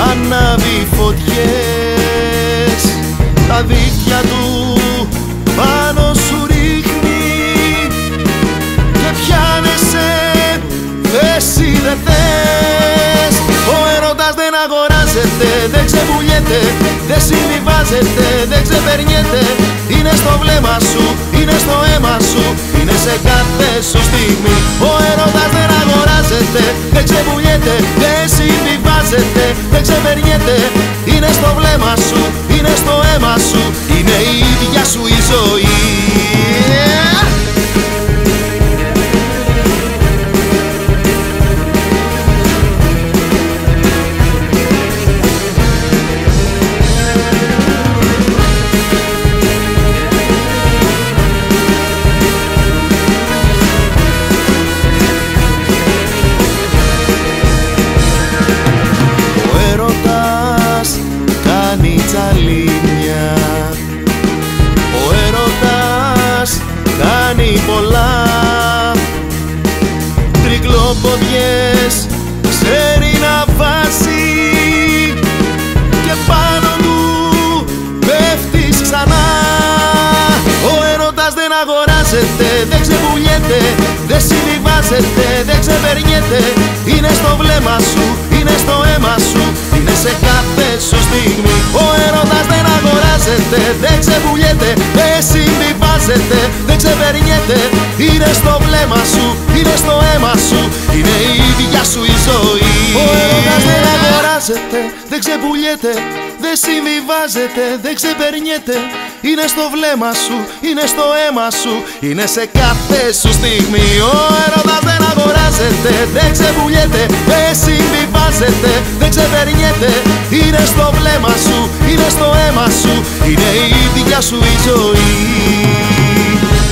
ανάβει φωτιές, τα δίχτυα του πάνω σου ρίχνει και πιάνεσαι, εσύ δεν θες. Ο έρωτας δεν αγοράζεται, δεν ξεπουλιέται, δεν συμβιβάζεται, δεν ξεπερνιέται. Είναι στο βλέμμα σου, είναι στο αίμα σου, είναι σε κάθε σου στιγμή. Ο έρωτας δεν αγοράζεται, δεν ξεπουλιέται, δεν συμβιβάζεται, δεν ξεπερνιέται. Είναι στο βλέμμα σου, είναι στο αίμα σου, είναι η ίδια σου η ζωή. Τσαλίνια. Ο έρωτας κάνει πολλά, τρικλοποδιές ξέρει να βάζει και πάνω του πέφτεις ξανά. Ο έρωτας δεν αγοράζεται, δεν ξεπουλιέται, δεν συμβιβάζεται, δεν ξεπερνιέται. Είναι στο βλέμμα σου, είναι στο αίμα σου, είναι σε κάθε σου στιγμή. Ο έρωτας δεν αγοράζεται, δεν ξεπουλιέται, δεν συμβιβάζεται, δεν ξεπερνιέται. Είναι στο βλέμμα σου, είναι στο αίμα σου, είναι η ίδια σου η ζωή. Ο έρωτας δεν αγοράζεται, δεν ξεπουλιέται, δεν συμβιβάζεται, δεν ξεπερνιέται. Είναι στο βλέμμα σου, είναι στο αίμα σου, είναι σε κάθε σου στιγμή. Ο έρωτας δεν αγοράζεται, δεν ξεπουλιέται, δεν συμβιβάζεται, δεν ξεπερνιέται. Είναι στο βλέμμα σου, είναι στο αίμα σου, είναι η ίδια σου η ζωή.